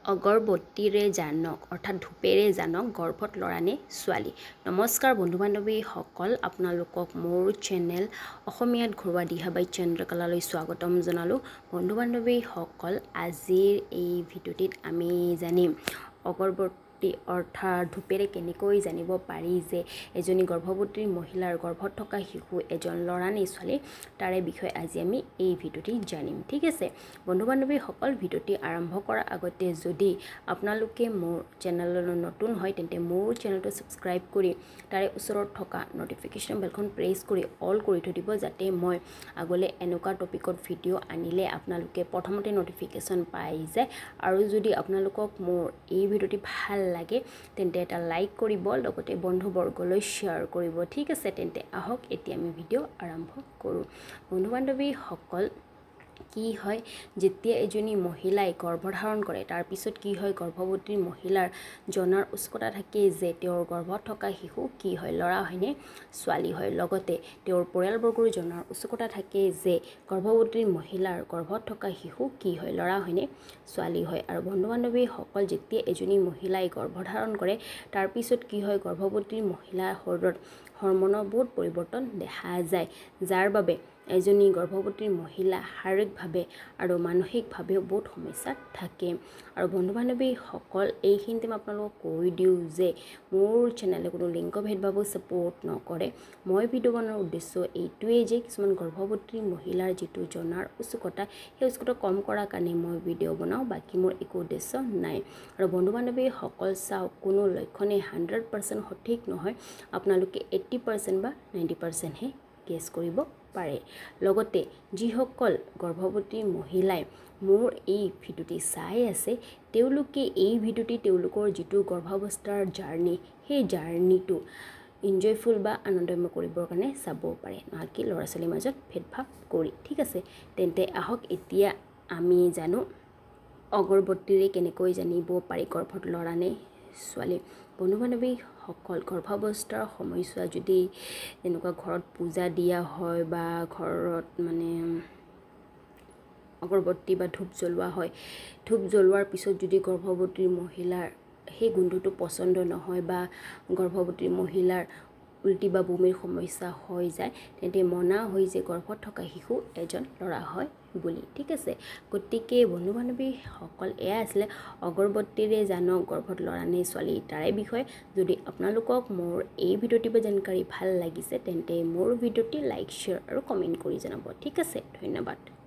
অগৰবতীৰে জানক অৰ্থাৎ ধূপেৰে জানক গৰ্ভত ল'ৰা নে ছোৱালী। নমস্কাৰ বন্ধু বান্ধৱীসকল, আপোনালোকক মোৰ চেনেল অসমীয়াত ঘৰুৱা দিহাবাই চন্দ্ৰকলালৈ স্বাগতম জনালোঁ। বন্ধু বান্ধৱীসকল, আজিৰ এই ভিডিঅ'টিত আমি জানিম অগৰবতী অৰ্থাৎ ধূপেৰে কেনেকৈ জানিব পাৰি যে এজনী গৰ্ভৱতী মহিলাৰ গৰ্ভত থকা শিশু এজন ল'ৰা নে ছোৱালী, তাৰে বিষয়ে আজি আমি এই ভিডিঅ'টি জানিম। ঠিক আছে বন্ধু বান্ধৱীসকল, ভিডিঅ'টি আৰম্ভ কৰাৰ আগতে যদি আপোনালোকে মোৰ চেনেললৈ নতুন হয় তেন্তে মোৰ চেনেলটো ছাবস্ক্ৰাইব কৰি তাৰে ওচৰত থকা নটিফিকেশ্যন বেলখন প্ৰেছ কৰি অল কৰি থৈ দিব, যাতে মই আগলৈ এনেকুৱা টপিকত ভিডিঅ' আনিলে আপোনালোকে প্ৰথমতে নটিফিকেশ্যন পাই যায়। আৰু যদি আপোনালোকক মোৰ এই ভিডিঅ'টি ভাল লাগে তেন্তে এটা লাইক কৰিব, লগতে বন্ধুবৰ্গলৈ শ্বেয়াৰ কৰিব। ঠিক আছে, তেন্তে আহক এতিয়া আমি ভিডিঅ' আৰম্ভ কৰোঁ। বন্ধু বান্ধৱীসকল, কি হয় যেতিয়া এজনী মহিলাই গৰ্ভধাৰণ কৰে তাৰপিছত কি হয়, গৰ্ভৱতী মহিলাৰ জনাৰ উৎসুকতা থাকে যে তেওঁৰ গৰ্ভত থকা শিশু কি হয়, ল'ৰা হয়নে ছোৱালী হয়। লগতে তেওঁৰ পৰিয়ালবৰ্গৰ জনাৰ উৎসুকতা থাকে যে গৰ্ভৱতী মহিলাৰ গৰ্ভত থকা শিশু কি হয়, ল'ৰা হয়নে ছোৱালী হয়। আৰু বন্ধু বান্ধৱীসকল, যেতিয়া এজনী মহিলাই গৰ্ভধাৰণ কৰে তাৰপিছত কি হয়, গৰ্ভৱতী মহিলাৰ শৰীৰত হৰমনৰ বহুত পৰিৱৰ্তন দেখা যায়, যাৰ বাবে এজনী গৰ্ভৱতী মহিলা শাৰীৰিকভাৱে আৰু মানসিকভাৱেও বহুত সমস্যাত থাকে। আৰু বন্ধু বান্ধৱীসকল, এইখিনিতে মই আপোনালোকক কৈ দিওঁ যে মোৰ চেনেলে কোনো লিংগ ভেদভাৱো ছাপোৰ্ট নকৰে। মই ভিডিঅ' বনোৱাৰ উদ্দেশ্য এইটোৱেই যে কিছুমান গৰ্ভৱতী মহিলাৰ যিটো জনাৰ উৎসুকতা, সেই উৎসুকতা কম কৰাৰ কাৰণে মই ভিডিঅ' বনাওঁ, বাকী মোৰ একো উদ্দেশ্য নাই। আৰু বন্ধু বান্ধৱীসকল চাওক, কোনো লক্ষণে 100% সঠিক নহয়, আপোনালোকে 80% বা 90%হে গেছ কৰিব পাৰে। লগতে যিসকল গৰ্ভৱতী মহিলাই মোৰ এই ভিডিঅ'টি চাই আছে তেওঁলোকে এই ভিডিঅ'টি তেওঁলোকৰ যিটো গৰ্ভাৱস্থাৰ জাৰ্ণি, সেই জাৰ্ণিটো ইনজয়ফুল বা আনন্দময় কৰিবৰ কাৰণে চাব পাৰে, নহয় কি ল'ৰা ছোৱালীৰ মাজত ভেদভাৱ কৰি। ঠিক আছে, তেন্তে আহক এতিয়া আমি জানো অগৰবতীৰে কেনেকৈ জানিব পাৰি গৰ্ভত ল'ৰা নে ছোৱালী। বন্ধু বান্ধৱীসকল, গৰ্ভাৱস্থাৰ সময়ছোৱা যদি এনেকুৱা ঘৰত পূজা দিয়া হয় বা ঘৰত মানে অগৰবতী বা ধূপ জ্বলোৱা হয়, ধূপ জ্বলোৱাৰ পিছত যদি গৰ্ভৱতী মহিলাৰ সেই গোন্ধটো পচন্দ নহয় বা গৰ্ভৱতী মহিলাৰ উল্টি বা বমিৰ সমস্যা হৈ যায়, তেন্তে মনা হয় যে গৰ্ভত থকা শিশু এজন ল'ৰা হয় বুলি। ঠিক আছে, গতিকে বন্ধু বান্ধৱীসকল, এয়া আছিলে অগৰবতীৰে জানক গৰ্ভত ল'ৰা নে ছোৱালী তাৰে বিষয়ে। যদি আপোনালোকক মোৰ এই ভিডিঅ'টি বা জানকাৰী ভাল লাগিছে তেন্তে মোৰ ভিডিঅ'টি লাইক, শ্বেয়াৰ আৰু কমেণ্ট কৰি জনাব। ঠিক আছে, ধন্যবাদ।